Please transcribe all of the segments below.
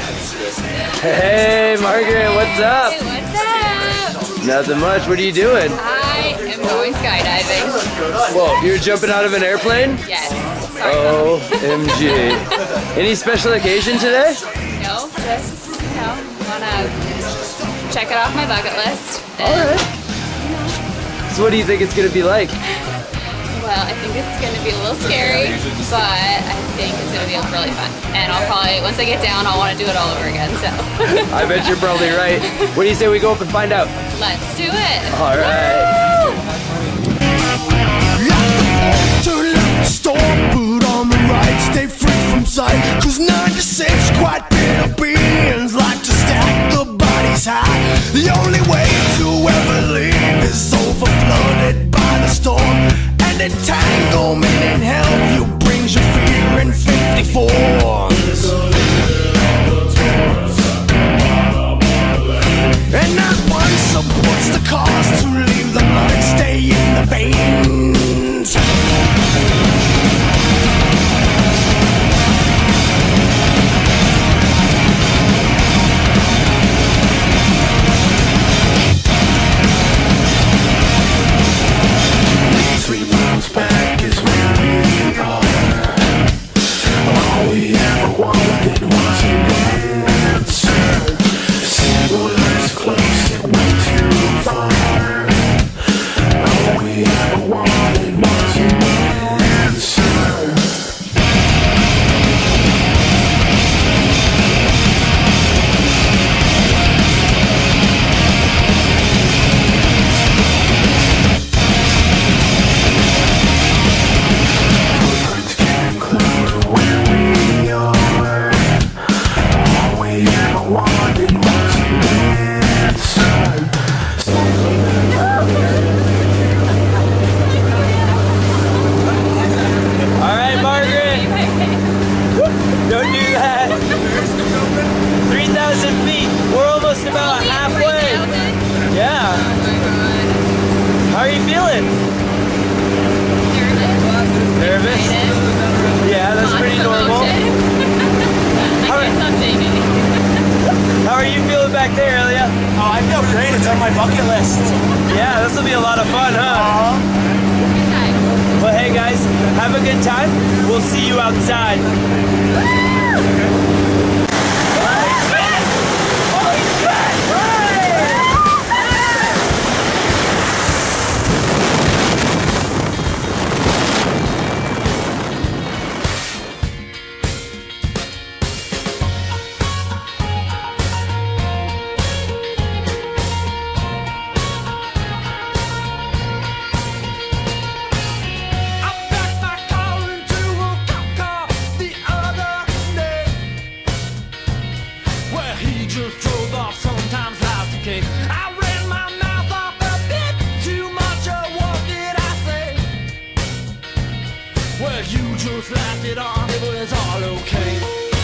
Hey, Margaret, what's up? Hey, what's up? Nothing much. What are you doing? I am going skydiving. Whoa, you're jumping out of an airplane? Yes. Sorry. OMG. Any special occasion today? No, just, wanna check it off my bucket list. Alright. So what do you think it's gonna be like? Well, I think it's gonna be a little scary, but I think it's gonna be really fun. And I'll probably, once I get down, I'll wanna do it all over again, so. I bet you're probably right. What do you say we go up and find out? Let's do it. Alright. Turn left the storm, put on the right, stay free from sight. Cause 96 quite bitter beings like to stack the bodies high. The only way to ever leave is over flooded by the storm. And entanglement in hell, you brings your fear in 54s. And not one supports the cause to leave the blood stay in the veins. Back there, Ilya. Oh, I feel great. It's on my bucket list. Yeah, this will be a lot of fun, huh? Well, hey guys, have a good time. We'll see you outside. Slapped it on, it was all okay.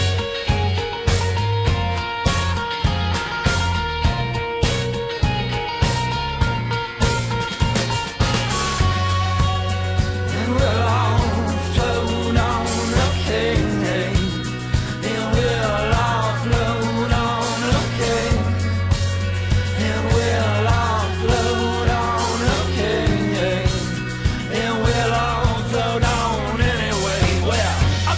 And we'll all float on, okay. And we'll all float on, okay. And we'll all float on, okay. And we'll all float on anyway. Well,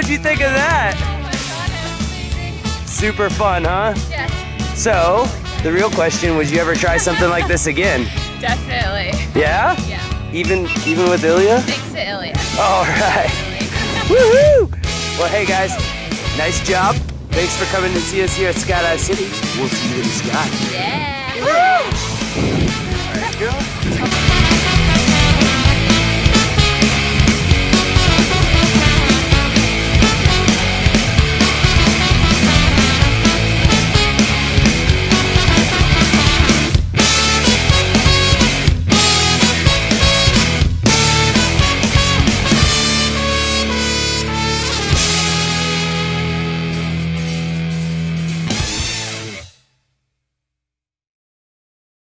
What'd you think of that? Oh my god, that was amazing. Super fun, huh? Yes, So, the real question, would you ever try something like this again? definitely. Yeah? Yeah. Even with Ilya? Thanks to Ilya. All right. Woohoo! Well, hey guys, nice job. Thanks for coming to see us here at Skydive City. We'll see you in the sky. Yeah. All right, girl.